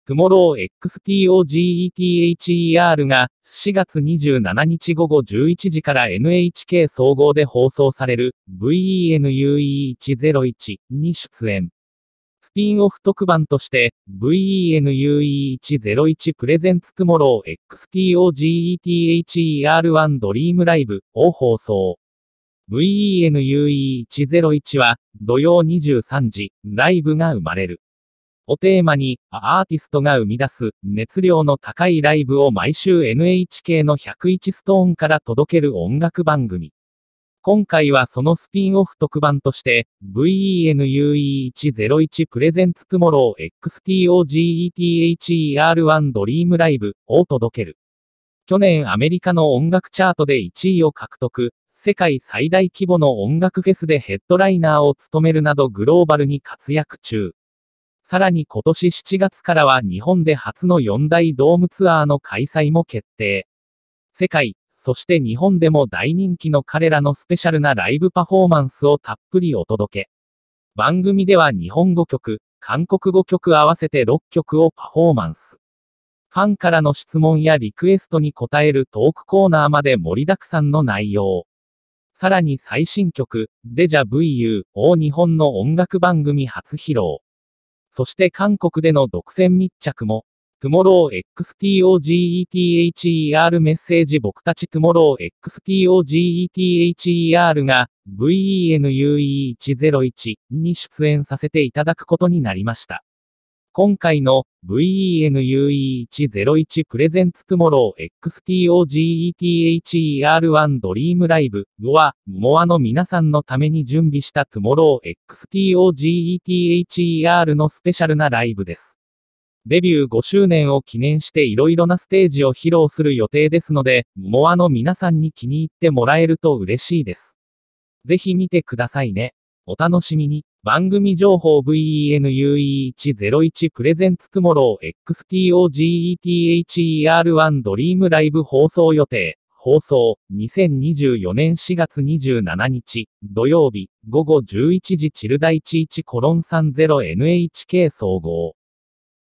Tomorrow XTOGETHER が4月27日午後11時から NHK 総合で放送される VENUE101 に出演。スピンオフ特番として VENUE101 Presents Tomorrow XTOGETHER1 Dream Live を放送。VENUE101 は土曜23時、ライブが生まれる。をテーマに、アーティストが生み出す熱量の高いライブを毎週 NHK の101ストーンから届ける音楽番組。今回はそのスピンオフ特番として、VENUE101 Presents Tomorrow XTOGETHER1 Dream Live を届ける。去年アメリカの音楽チャートで1位を獲得、世界最大規模の音楽フェスでヘッドライナーを務めるなどグローバルに活躍中。さらに今年7月からは日本で初の4大ドームツアーの開催も決定。世界、そして日本でも大人気の彼らのスペシャルなライブパフォーマンスをたっぷりお届け。番組では日本語曲、韓国語曲合わせて6曲をパフォーマンス。ファンからの質問やリクエストに答えるトークコーナーまで盛りだくさんの内容。さらに最新曲、デジャ VU を日本の音楽番組初披露。そして韓国での独占密着も、Tomorrow XTOGETHER メッセージ僕たち Tomorrow XTOGETHER が VENUE101 に出演させていただくことになりました。今回の VENUE101 Presents Tomorrow XTOGETHER1 Dream Live は、モアの皆さんのために準備した Tomorrow XTOGETHER のスペシャルなライブです。デビュー5周年を記念して色々なステージを披露する予定ですので、モアの皆さんに気に入ってもらえると嬉しいです。ぜひ見てくださいね。お楽しみに。番組情報 VENUE101 Presents Tomorrow XTOGETHER1 Dream Live 放送予定。放送、2024年4月27日、土曜日、午後11時チルダ1-30 NHK 総合。